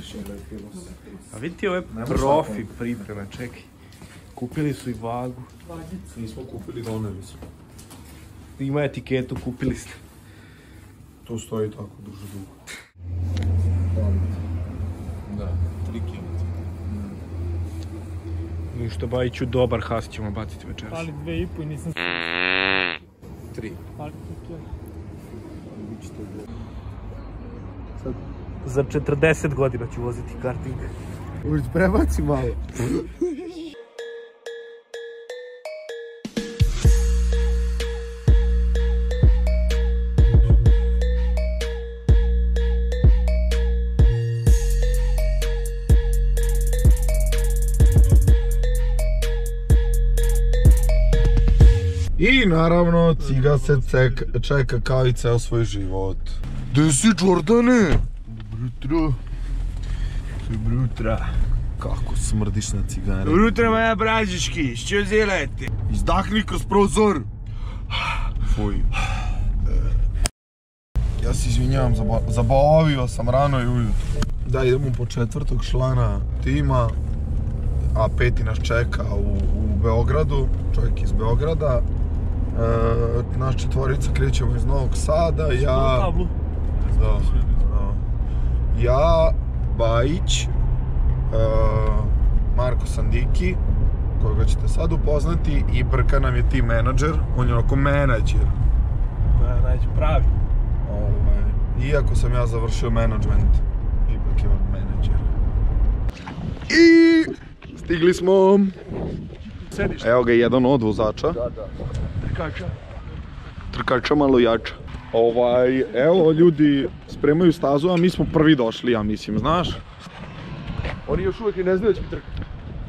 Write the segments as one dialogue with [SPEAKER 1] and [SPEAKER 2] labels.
[SPEAKER 1] A vidite ove profi pripreme, čekaj. Kupili su i vagu.
[SPEAKER 2] Nismo kupili, doneli smo.
[SPEAKER 1] Ima etiketu, kupili ste.
[SPEAKER 2] To stoji tako duže dugo. Da, 3 kg.
[SPEAKER 1] Ništa, Bajiću, dobar has ćemo baciti večeras.
[SPEAKER 3] Ali 2,5 i nisam...
[SPEAKER 2] 3.
[SPEAKER 3] Ali
[SPEAKER 1] Za 40 godina ću voziti karting.
[SPEAKER 2] Uđi, prebaci malo. I naravno, Ciga se čeka kao i ceo svoj život. Gde si, Jordane?
[SPEAKER 1] Brutra.
[SPEAKER 2] Kako smrdiš na cigare.
[SPEAKER 1] Brutra moja brazički, što zelete?
[SPEAKER 2] Izdahni kroz prozor. Fuj. Ja se izvinjavam, zabavio sam rano i ujutro. Da, idemo po 4. člana tima, a 5. nas čeka u Beogradu, čovjek iz Beograda. Naš 4 krećemo iz Novog Sada, ja, Bajić, Marko Sandiki, koga ćete sad upoznati, i Brka nam je team menadžer, on je onako menadžer.
[SPEAKER 1] Pravi.
[SPEAKER 2] Iako sam ja završio menadžment, ipak je on menadžer. I stigli smo. Evo ga jedan od vozača. Trkača malo jača. Evo ljudi spremaju stazu, a mi smo prvi došli, ja mislim, znaš? Oni još uvijek ne znaju da će mi trkati.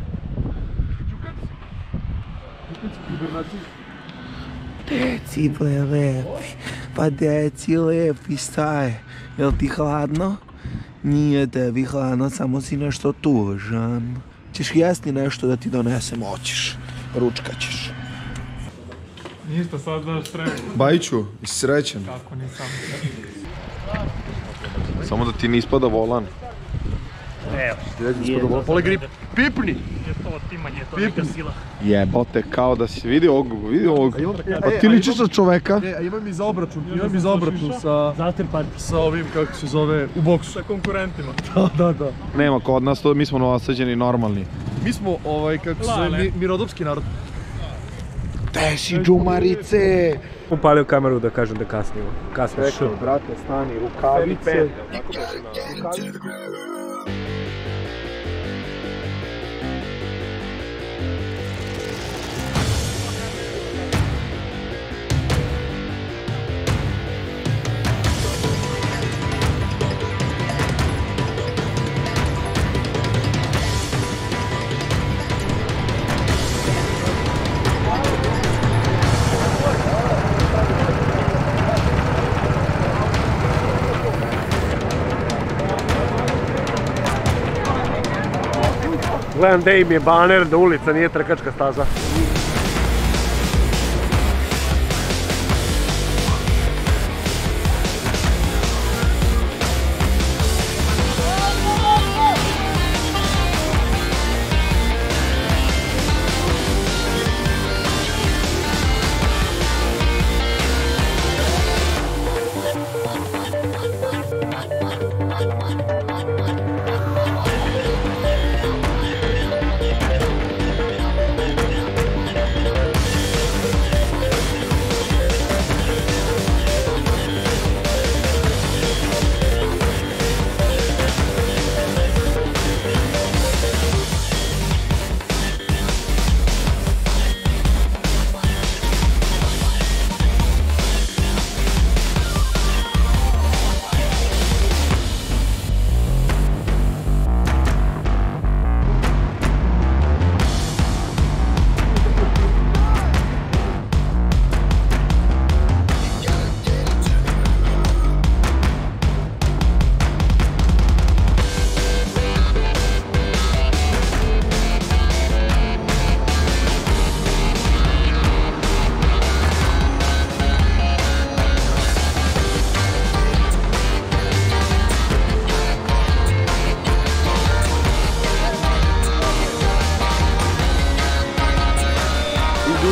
[SPEAKER 4] Deci bre lepi, pa deci lepi staje, jel ti hladno? Nije tebi hladno, samo si nešto tužan. Ćeš jesti nešto da ti donesem, hoćeš, ručkat ćeš.
[SPEAKER 3] Ništa, sad daš sreću.
[SPEAKER 2] Bajiću, jesi srećen?
[SPEAKER 3] Kako nisam.
[SPEAKER 2] Samo da ti ne ispada volan.
[SPEAKER 1] Evo.
[SPEAKER 2] Polegri, pipni!
[SPEAKER 3] Je to otimanje, to neka sila.
[SPEAKER 2] Jebote, kao da si vidi ovog. Pa ti ličiš na čoveka.
[SPEAKER 5] A imam i za obračun sa ovim, kako se zove, u boksu.
[SPEAKER 3] Sa konkurentima.
[SPEAKER 5] Da.
[SPEAKER 2] Nema kod nas, mi smo novosađeni normalni.
[SPEAKER 5] Mi smo, kako se zove, mirnodopski narod.
[SPEAKER 2] Gde si, džumarice?
[SPEAKER 1] Upalio kameru da kažem da kasnimo. Kasno što.
[SPEAKER 2] Brate, stani, rukavice.
[SPEAKER 1] Gledam gdje im je baner da ulica nije trkačka staza.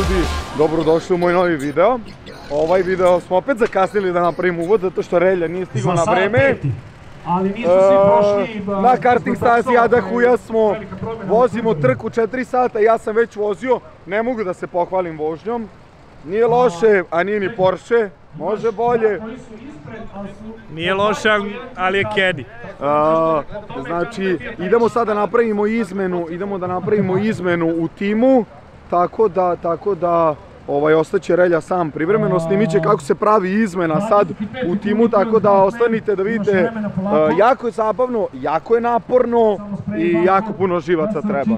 [SPEAKER 2] ljudi, dobrodošli u moj novi video. Ovaj video smo opet zakasnili da napravimo uvod zato što Relja nije stigao na vreme.
[SPEAKER 3] Ali nisu svi prošli.
[SPEAKER 2] Na karting stazi Adahu ja smo vozimo trku 4 sata, ja sam već vozio, ne mogu da se pohvalim vožnjom. Nije loše, a nije ni Porsche, može bolje.
[SPEAKER 3] Nije loše, ali je Caddy.
[SPEAKER 2] Znači, idemo sad da napravimo izmenu u timu, tako da ostaće Relja sam privremeno, snimit će kako se pravi izmena sad u timu, tako da ostanite da vidite, jako je zabavno, jako je naporno i jako puno živaca treba.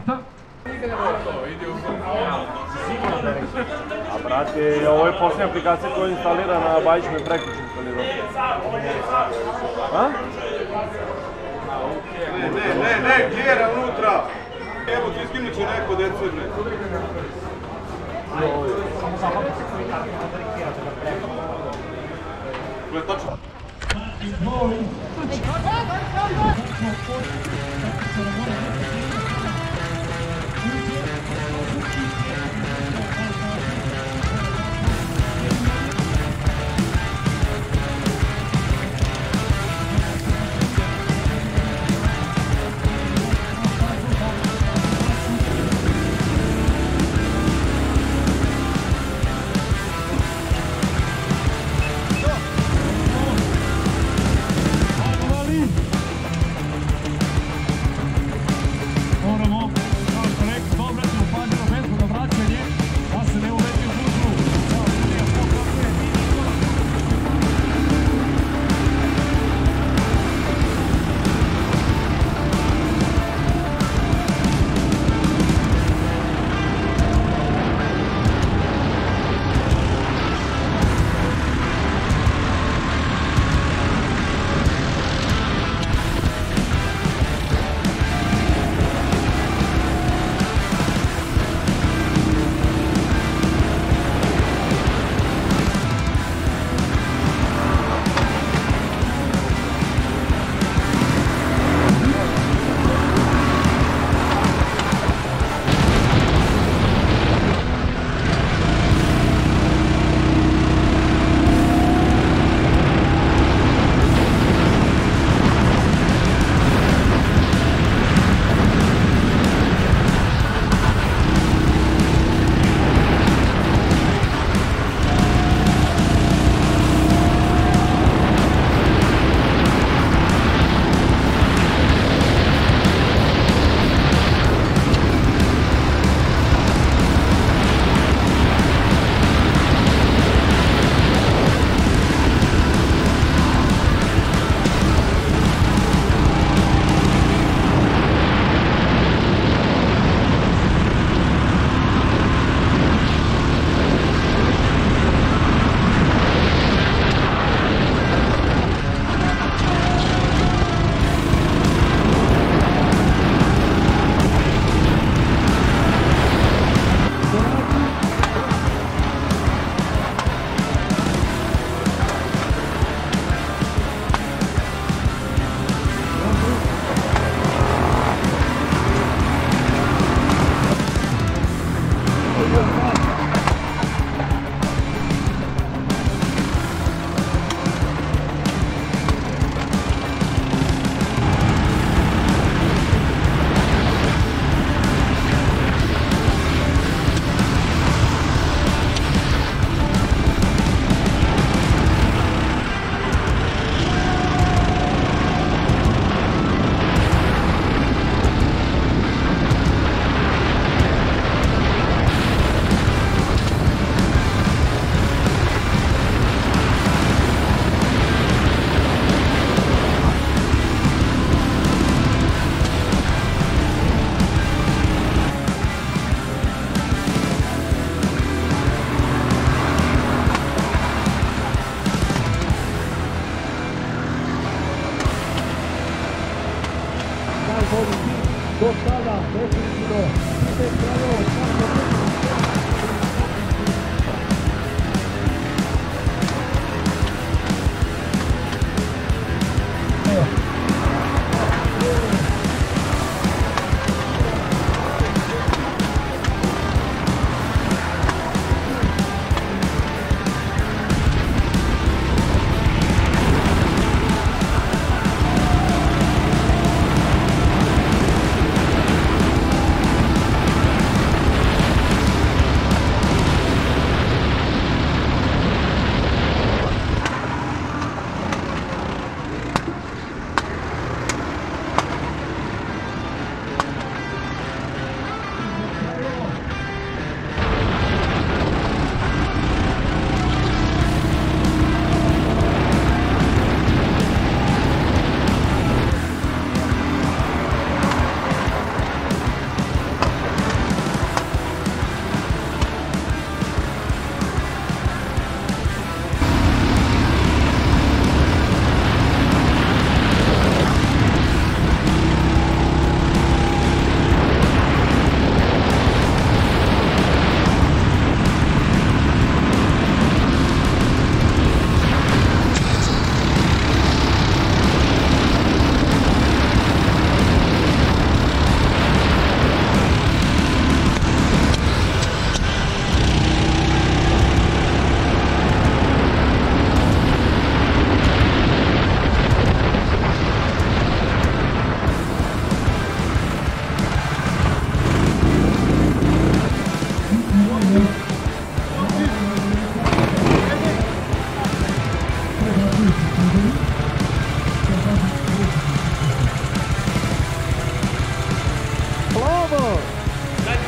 [SPEAKER 1] A brate, ovo je posljednja aplikacija koja je instalirana, Bajić me prekriče instalirao. A? Ne, klijera unutra! Evo ti izginut će neko decerne. Tačno.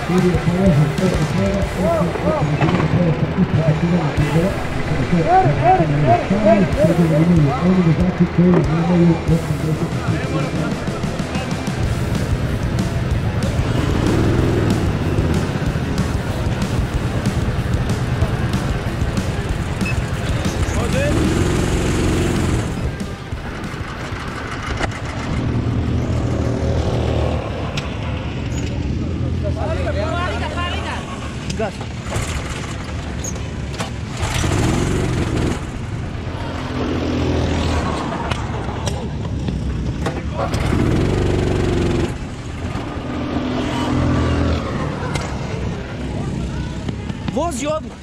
[SPEAKER 6] Vozi odmah!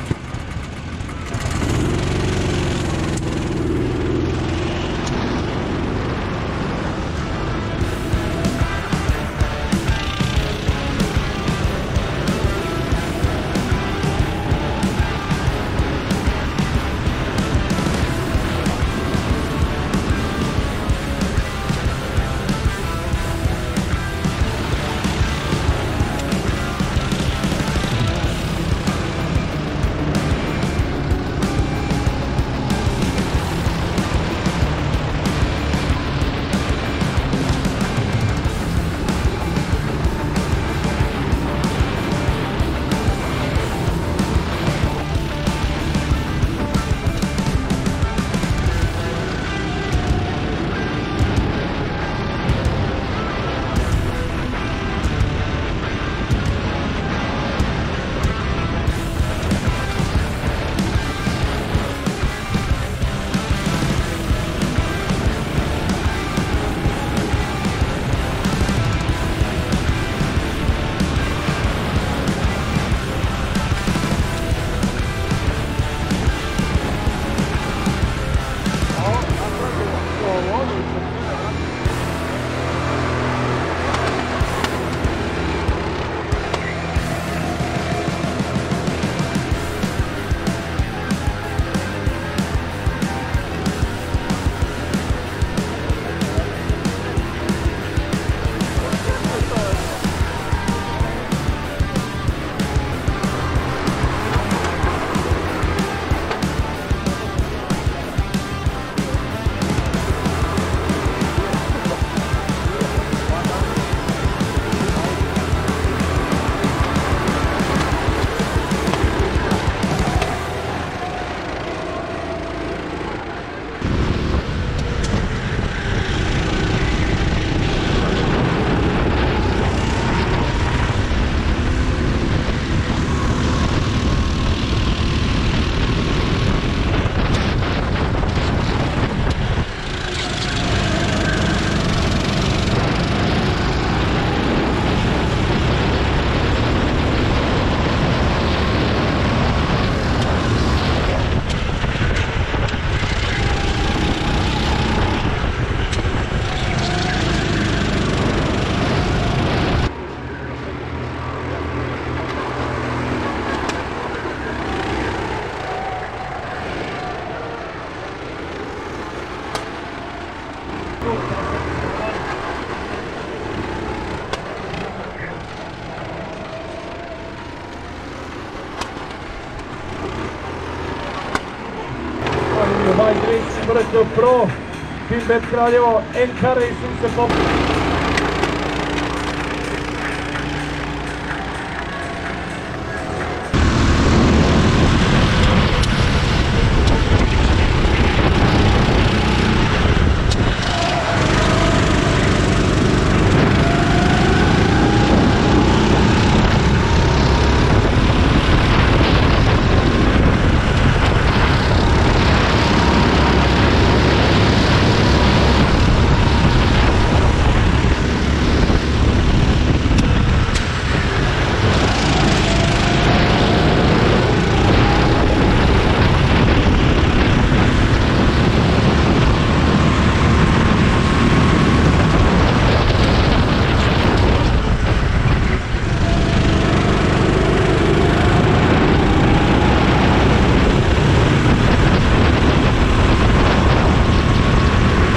[SPEAKER 1] Bike Racing Brdo Pro, Team Bet Kraljevo, NK Racing se poput.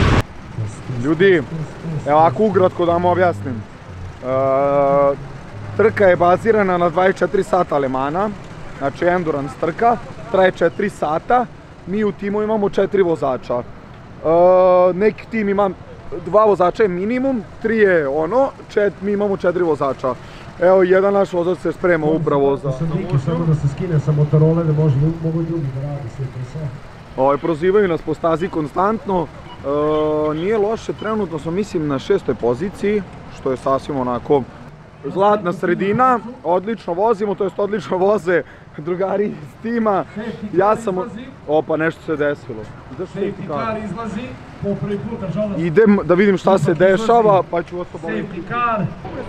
[SPEAKER 2] Ljudi, evo ovako ukratko da vam objasnim. Trka je bazirana na 24 sata Alemana, znači endurance trka, traje 4 sata, mi u timu imamo 4 vozača. Neki tim ima 2 vozača je minimum, 3 je ono, mi imamo 4 vozača. Evo, jedan naš vozač se sprema upravo za
[SPEAKER 6] vožnju. Samo da se skine sa Motorole, da mogu drugi da radi sve posao.
[SPEAKER 2] Prozivaju nas po stazi konstantno, nije loše, trenutno smo mislim na 6. poziciji, što je sasvim onako zlatna sredina, odlično vozimo, to jest odlično voze drugari iz tima. Ja sam... Opa, nešto se desilo.
[SPEAKER 6] Safety car izlazi, po prvi put, nažalost.
[SPEAKER 2] Idem da vidim šta se dešava, pa ću vas obaviti.
[SPEAKER 6] Safety car.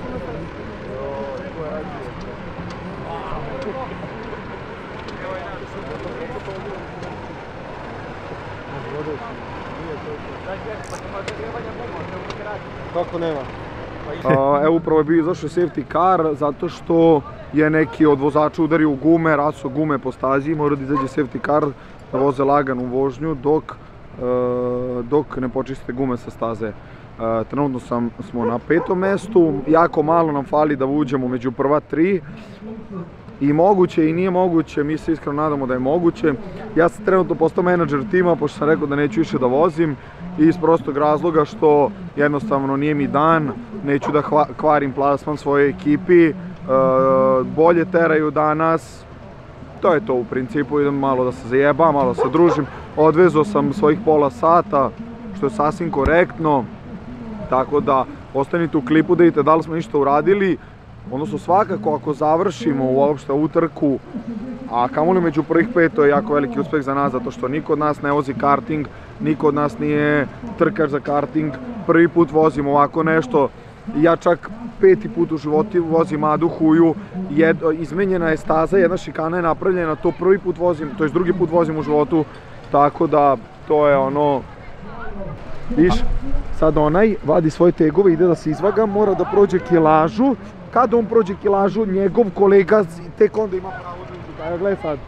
[SPEAKER 2] Kako nema? Evo upravo je bio izašao safety car zato što je neki od vozača udario u gume, rasuo gume po stazi, mora da izađe safety car da voze laganu vožnju dok ne počiste gume sa staze. Trenutno smo na 5. mestu, jako malo nam fali da uđemo među prva 3. I moguće i nije moguće, mi se iskreno nadamo da je moguće. Ja sam trenutno postao menadžer tima, pošto sam rekao da neću više da vozim, iz prostog razloga što jednostavno nije mi dan, neću da kvarim plasman svojoj ekipi, bolje teraju danas, to je to u principu, idem malo da se zajebam, malo da se družim, odvezao sam svojih pola sata, što je sasvim korektno, tako da ostanite u klipu da vidite da li smo ništa uradili. Odnosno svakako ako završimo uopšte utrku, a kamoli među prvih 5, to je jako veliki uspeh za nas, zato što niko od nas ne vozi karting, niko od nas nije trkač za karting, prvi put vozimo ovako nešto. Ja čak 5. put u životu vozim Adu Huju, izmenjena je staza, jedna šikana je napravljena, to prvi put vozim, to je drugi put vozim u životu, tako da to je ono... Viš, sad onaj vadi svoje tegove, ide da se izvaga, mora da prođe kilažu. Kada on prođe kilažu, njegov kolega tek onda ima pravo da uđe. Evo, gledaj sad.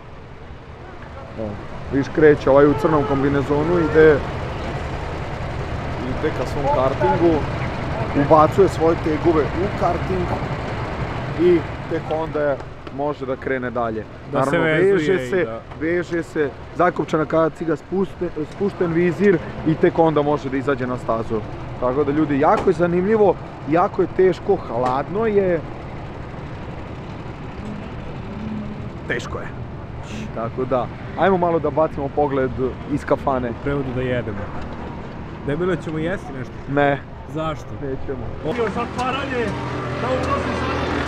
[SPEAKER 2] Viš, kreće ovaj u crnom kombinezonu, ide ka svom kartingu, ubacuje svoje tegove u karting i tek onda može da krene dalje. Naravno, veže se, zakopčana kaciga, spušten vizir i tek onda može da izađe na stazu. Tako da ljudi, jako je zanimljivo, jako je teško, hladno je. Teško je. Tako da, ajmo malo da bacimo pogled iz kafane.
[SPEAKER 3] U prevodu da jedemo. Debilo, ćemo jesti nešto?
[SPEAKER 2] Ne.
[SPEAKER 3] Zašto?
[SPEAKER 2] Nećemo.
[SPEAKER 6] Zatvaranje, da ulozi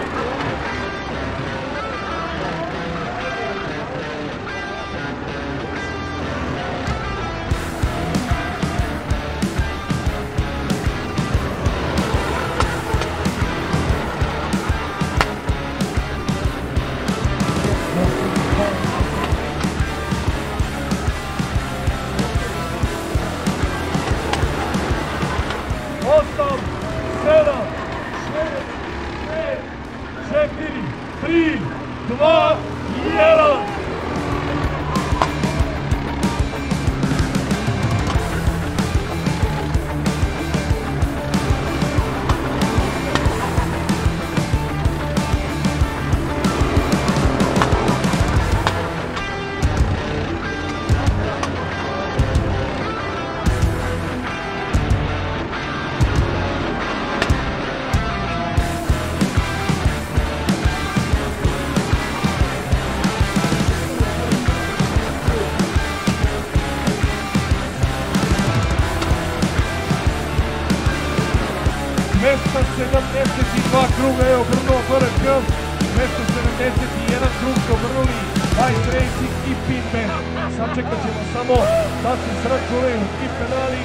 [SPEAKER 6] Mesta 72 kruga, evo Brno gore krv, mesta 71 krug do Brnuli, Ice Racing i Pitman. Sačekat ćemo samo da se sračunaju i penali.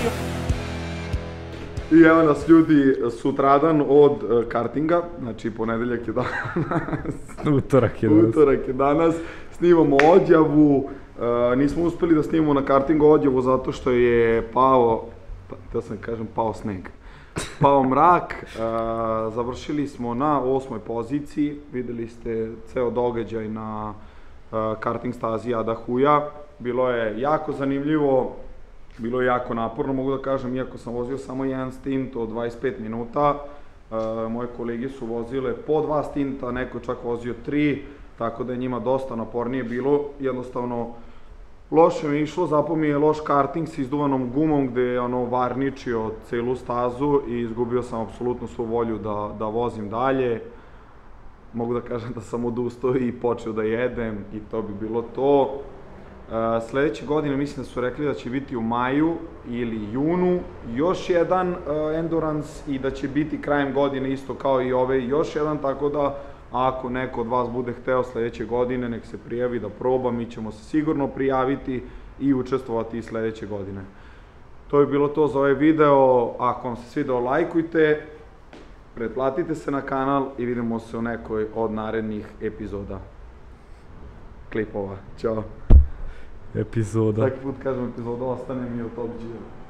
[SPEAKER 2] I evo nas ljudi, sutradan od kartinga, znači ponedeljak je danas. Utorak je danas. Snimamo odjavu, nismo uspeli da snimamo na kartingu odjavu zato što je pao sneg. Pao mrak, završili smo na 8. poziciji, videli ste ceo događaj na karting stazi Ada Huja. Bilo je jako zanimljivo, bilo je jako naporno, mogu da kažem, iako sam vozio samo jedan stint od 25 minuta. moje kolege su vozile po 2 stinta, neko čak vozio 3, tako da je njima dosta napornije bilo. Jednostavno, loše mi je išlo, zapao mi je loš karting sa izduvanom gumom gde je varničio celu stazu i izgubio sam apsolutno svu volju da vozim dalje. Mogu da kažem da sam odustao i počeo da jedem i to bi bilo to. Sledeće godine mislim da su rekli da će biti u maju ili junu još jedan endurance i da će biti krajem godine isto kao i ove još jedan, tako da ako neko od vas bude hteo sledeće godine nek se prijavi da proba, mi ćemo se sigurno prijaviti i učestvovati i sledeće godine. To je bilo to za ovaj video, ako vam se svideo lajkujte, pretplatite se na kanal i vidimo se u nekoj od narednih epizoda. Klipova. Ćao.
[SPEAKER 1] Epizoda.
[SPEAKER 2] Svaki put kažem epizoda, ostane mi od obđe.